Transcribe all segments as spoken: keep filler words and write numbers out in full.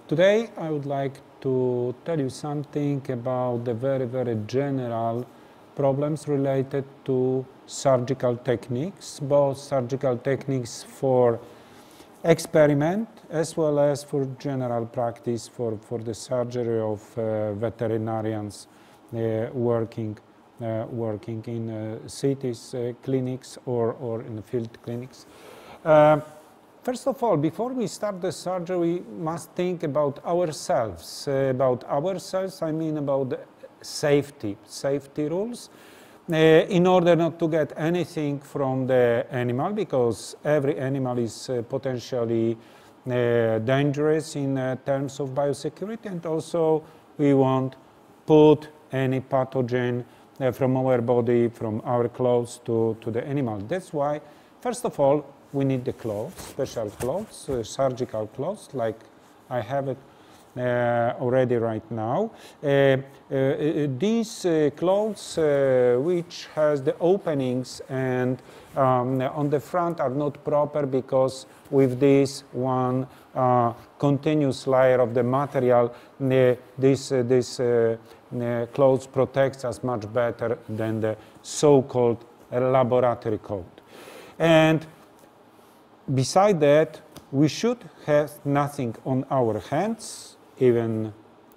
Today I would like to tell you something about the very, very general problems related to surgical techniques, both surgical techniques for experiment as well as for general practice for, for the surgery of uh, veterinarians uh, working, uh, working in uh, cities, uh, clinics or, or in field clinics. Uh, First of all, before we start the surgery, we must think about ourselves. Uh, about ourselves, I mean about the safety, safety rules, uh, in order not to get anything from the animal, because every animal is uh, potentially uh, dangerous in uh, terms of biosecurity, and also we won't put any pathogen uh, from our body, from our clothes to, to the animal. That's why, first of all, we need the clothes, special clothes, uh, surgical clothes, like I have it uh, already right now. Uh, uh, these uh, clothes, uh, which has the openings and um, on the front are not proper, because with this one uh, continuous layer of the material, uh, this, uh, this uh, uh, clothes protects us much better than the so-called laboratory coat. And beside that, we should have nothing on our hands, even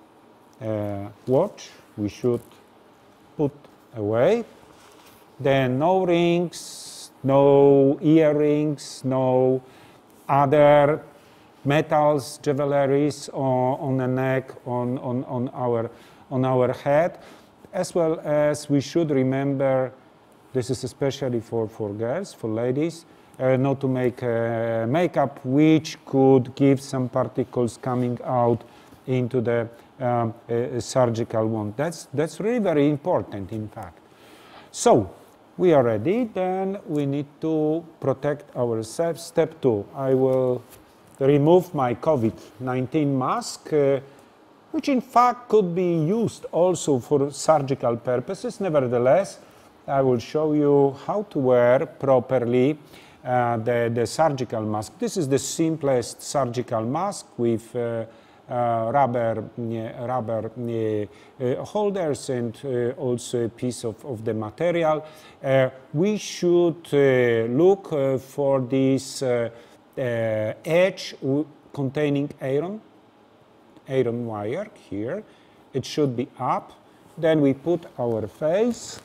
uh, watch, we should put away. Then no rings, no earrings, no other metals, jewelries on, on the neck, on, on, on, our, on our head, as well as we should remember, this is especially for, for girls, for ladies, Uh, not to make uh, makeup which could give some particles coming out into the um, uh, surgical wound. That's, that's really very important, in fact. So, we are ready, then we need to protect ourselves. Step two, I will remove my COVID nineteen mask, uh, which in fact could be used also for surgical purposes. Nevertheless, I will show you how to wear properly Uh, the, the surgical mask. This is the simplest surgical mask with uh, uh, rubber, uh, rubber uh, uh, holders and uh, also a piece of, of the material. Uh, we should uh, look uh, for this uh, uh, edge containing iron, iron wire here. It should be up. Then we put our face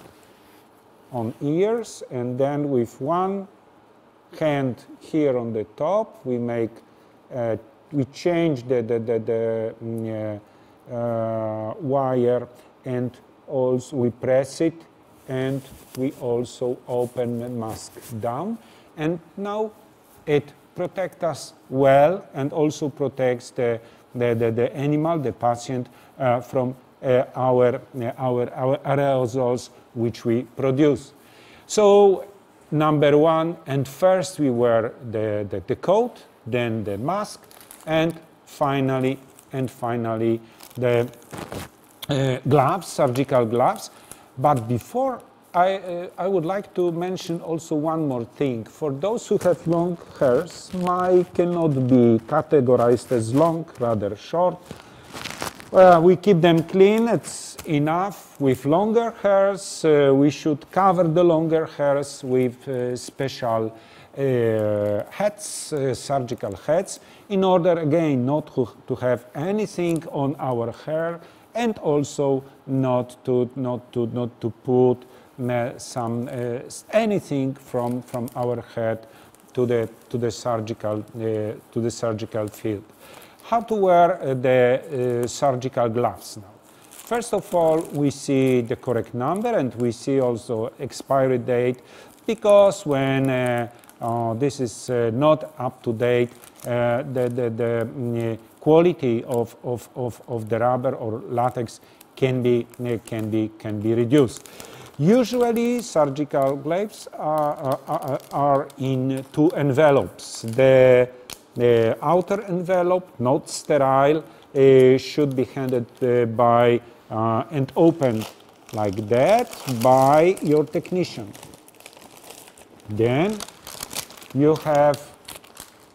on ears, and then with one hand here on the top, we make, uh, we change the, the, the, the uh, uh, wire, and also we press it, and we also open the mask down. And now it protects us well, and also protects the, the, the, the animal, the patient, uh, from uh, our, uh, our, our aerosols which we produce. So, number one, and first we wear the, the, the coat, then the mask, and finally, and finally the uh, gloves, surgical gloves. But before, I, uh, I would like to mention also one more thing. For those who have long hairs, mine cannot be categorized as long, rather short. Uh, we keep them clean, it's enough. With longer hairs, uh, we should cover the longer hairs with uh, special uh, hats, uh, surgical hats, in order, again, not to, to have anything on our hair, and also not to, not to, not to put uh, some, uh, anything from, from our head to the, to the surgical, uh, to the surgical field. How to wear uh, the uh, surgical gloves now? First of all, we see the correct number, and we see also expiry date, because when uh, uh, this is uh, not up to date, uh, the, the, the uh, quality of, of, of, of the rubber or latex can be, uh, can be, can be reduced. Usually, surgical gloves are, are, are in two envelopes. The The outer envelope, not sterile, uh, should be handed uh, by uh, and opened like that by your technician. Then you have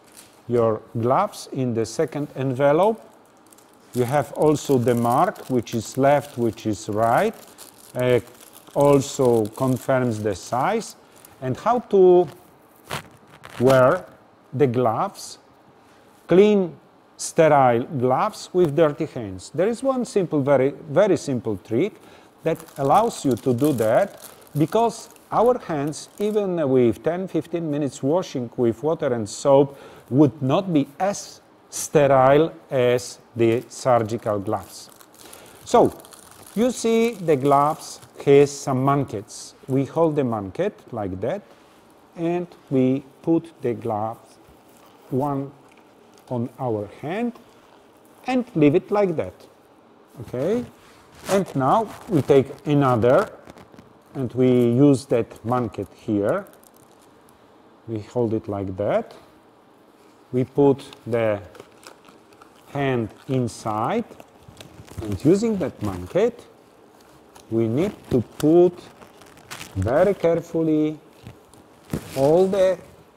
your gloves in the second envelope. You have also the mark, which is left, which is right, uh, also confirms the size, and how to wear the gloves, clean, sterile gloves with dirty hands. There is one simple, very, very simple trick that allows you to do that, because our hands, even with ten to fifteen minutes washing with water and soap, would not be as sterile as the surgical gloves. So, you see the gloves has some mankets. We hold the manket like that, and we put the gloves one on our hand and leave it like that. Okay? And now we take another, and we use that manket here. We hold it like that. We put the hand inside, and using that manket, we need to put very carefully all the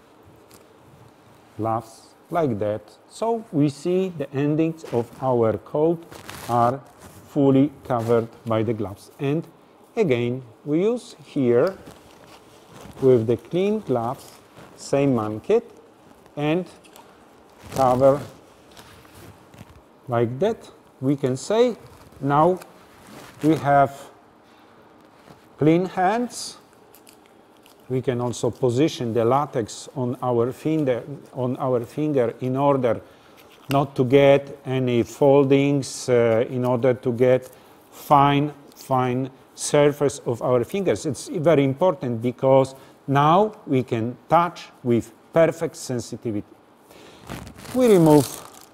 gloves like that. So we see the endings of our coat are fully covered by the gloves. And again, we use here with the clean gloves, same manket, and cover like that. We can say now we have clean hands. We can also position the latex on our finger, on our finger in order not to get any foldings, uh, in order to get fine, fine surface of our fingers. It's very important because now we can touch with perfect sensitivity. We remove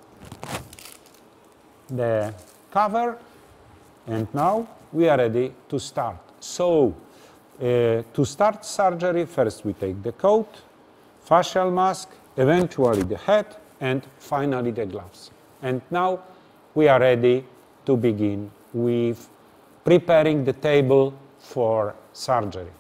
the cover, and now we are ready to start. So, uh, to start surgery, first we take the coat, facial mask, eventually the hat, and finally the gloves. And now we are ready to begin with preparing the table for surgery.